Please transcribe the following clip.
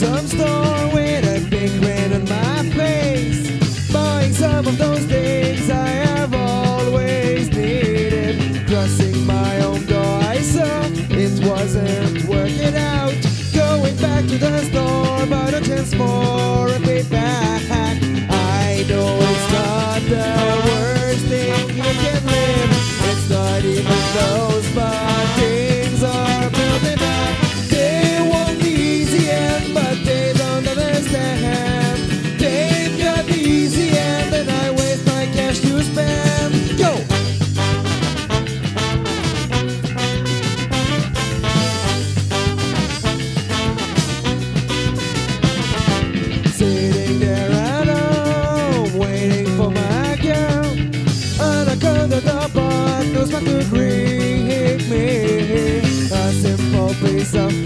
some store with a big grin on my face, buying some of those things I have always needed. Crossing my own door, I saw it wasn't working out. Going back to the store, but a chance for a payback. I know it's not the worst thing you can live. It's not even close, but things are building up. They want the easy end, but they don't understand. They've got the easy end, and I waste my cash to spend. Go! Sitting there at home, waiting for my girl, and I call the door, but knows what to bring me. A simple piece of